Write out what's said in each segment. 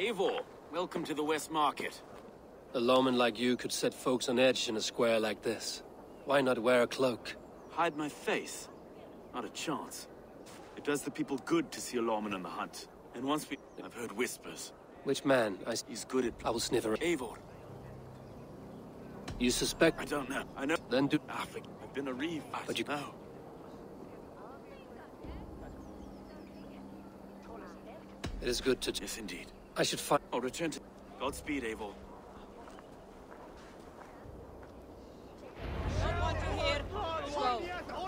Eivor, welcome to the West Market. A lawman like you could set folks on edge in a square like this. Why not wear a cloak? Hide my face? Not a chance. It does the people good to see a lawman on the hunt. And once we... I've heard whispers. Which man? He's good at... I will sniffer. Eivor. You suspect? I don't know. I know... Then do... I've been a reeve. But you... know. It is good to... Yes, indeed. I should find... I'll return to... Godspeed, Eivor. Someone to hear. Slow.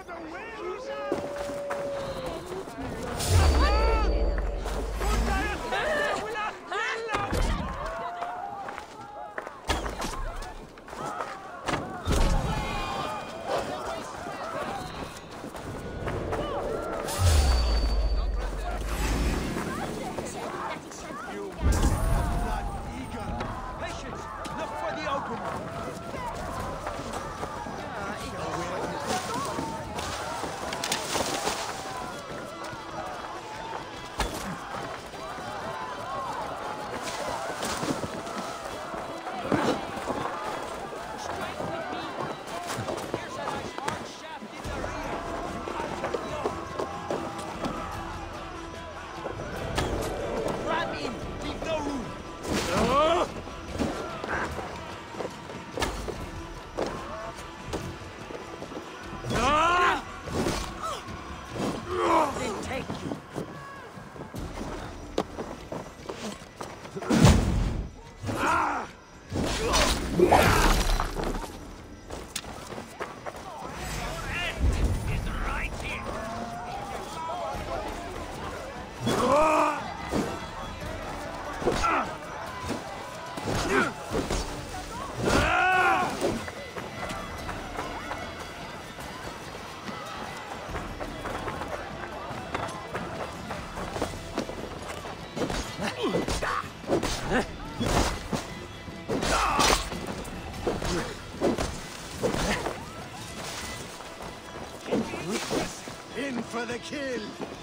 In for the kill!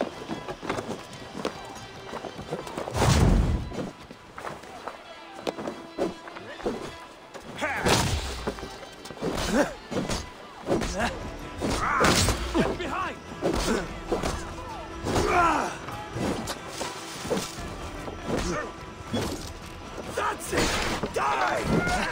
Behind! That's it! Die!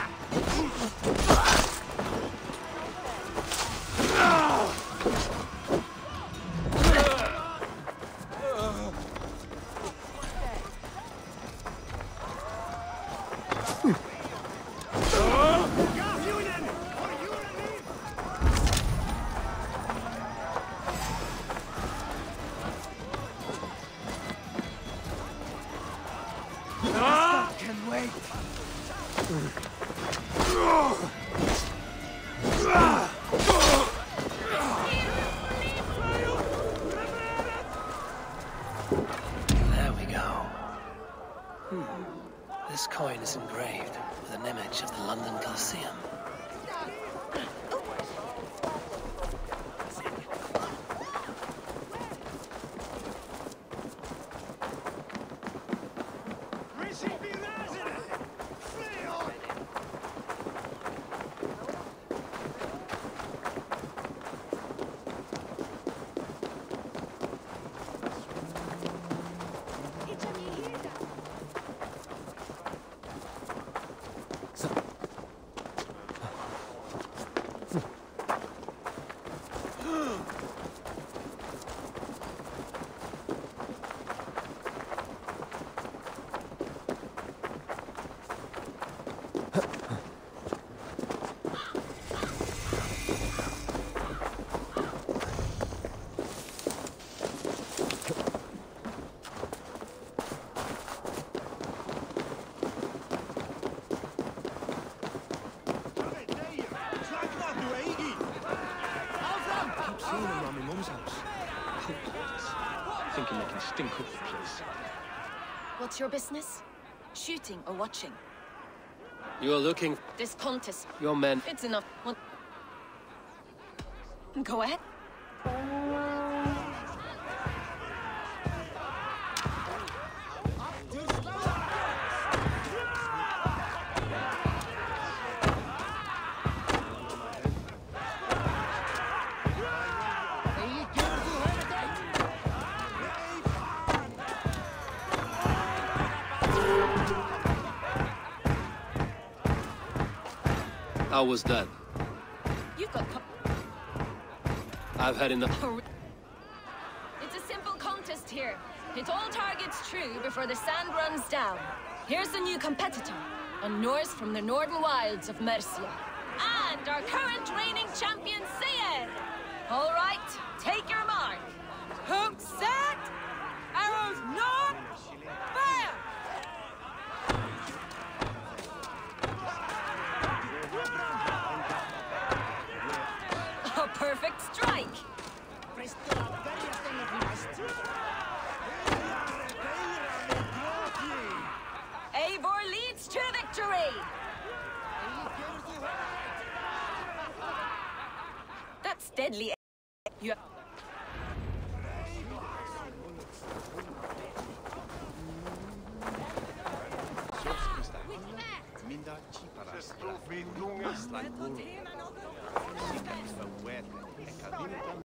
There we go. This coin is engraved with an image of the London Colosseum. Thinking they can stink up the place. What's your business? Shooting or watching? You are looking... This contest. Your men... It's enough. Go ahead. How was that? You've got... I've had enough. It's a simple contest here. Hit all targets true before the sand runs down. Here's the new competitor, a Norse from the northern wilds of Mercia. And our current reigning champion, Seir! All right, take your mark. Hook set! Arrows not! Fire! A perfect strike! Eivor leads to victory! That's deadly. You... Strofe lunga slangor. Sikat för wet.